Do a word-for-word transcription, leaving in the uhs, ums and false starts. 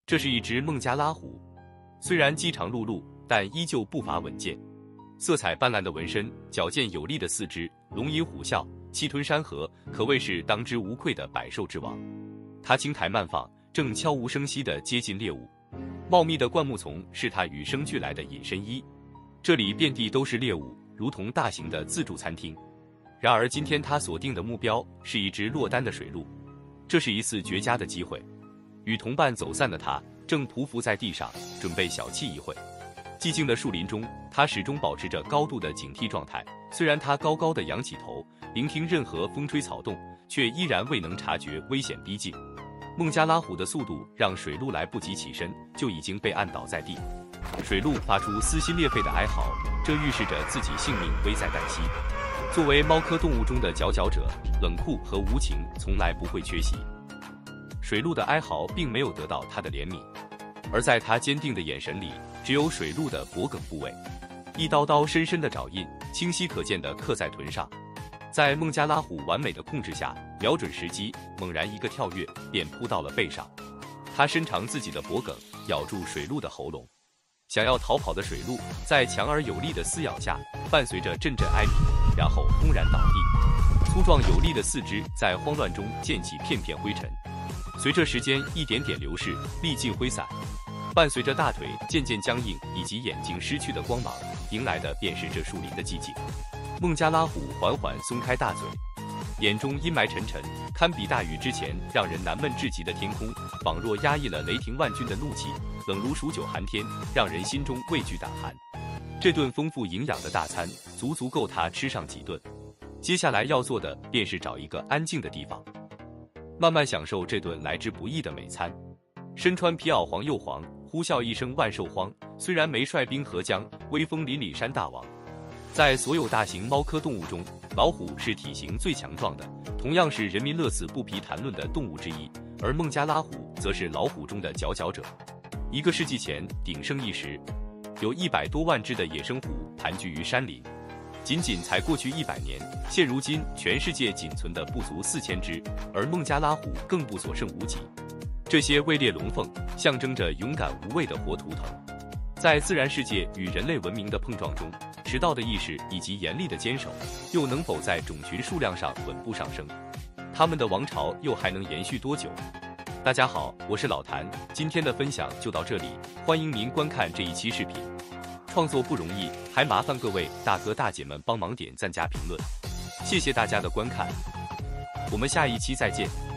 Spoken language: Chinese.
这是一只孟加拉虎，虽然饥肠辘辘，但依旧步伐稳健。色彩斑斓的纹身，矫健有力的四肢，龙吟虎啸，气吞山河，可谓是当之无愧的百兽之王。它轻抬慢放，正悄无声息地接近猎物。茂密的灌木丛是它与生俱来的隐身衣，这里遍地都是猎物，如同大型的自助餐厅。然而今天它锁定的目标是一只落单的水鹿，这是一次绝佳的机会。与同伴走散的它正匍匐在地上，准备小憩一会。寂静的树林中，它始终保持着高度的警惕状态。虽然它高高的仰起头，聆听任何风吹草动，却依然未能察觉危险逼近。孟加拉虎的速度让水鹿来不及起身，就已经被按倒在地。水鹿发出撕心裂肺的哀嚎，这预示着自己性命危在旦夕。作为猫科动物中的佼佼者，冷酷和无情从来不会缺席。水鹿的哀嚎并没有得到它的怜悯，而在它坚定的眼神里，只有水鹿的脖颈部位，一刀刀深深的爪印，清晰可见地刻在臀上。在孟加拉虎完美的控制下，瞄准时机，猛然一个跳跃，便扑到了背上。它伸长自己的脖颈，咬住水鹿的喉咙。想要逃跑的水鹿，在强而有力的撕咬下，伴随着阵阵哀鸣，然后轰然倒地。粗壮有力的四肢在慌乱中溅起片片灰尘。随着时间一点点流逝，力尽挥散，伴随着大腿渐渐僵硬以及眼睛失去的光芒，迎来的便是这树林的寂静。孟加拉虎缓缓松开大嘴，眼中阴霾沉沉，堪比大雨之前让人难闷至极的天空，仿若压抑了雷霆万钧的怒气，冷如数九寒天，让人心中畏惧胆寒。这顿丰富营养的大餐，足足够它吃上几顿。接下来要做的便是找一个安静的地方，慢慢享受这顿来之不易的美餐。身穿皮袄黄又黄，呼啸一声万兽荒。虽然没率兵河江，威风凛凛山大王。在所有大型猫科动物中，老虎是体型最强壮的，同样是人民乐此不疲谈论的动物之一。而孟加拉虎则是老虎中的佼佼者。一个世纪前鼎盛一时，有一百多万只的野生虎盘踞于山林。仅仅才过去一百年，现如今全世界仅存的不足四千只，而孟加拉虎更不所剩无几。这些位列龙凤，象征着勇敢无畏的活图腾。在自然世界与人类文明的碰撞中，迟到的意识以及严厉的坚守，又能否在种群数量上稳步上升？他们的王朝又还能延续多久？大家好，我是老谭，今天的分享就到这里，欢迎您观看这一期视频。创作不容易，还麻烦各位大哥大姐们帮忙点赞加评论，谢谢大家的观看，我们下一期再见。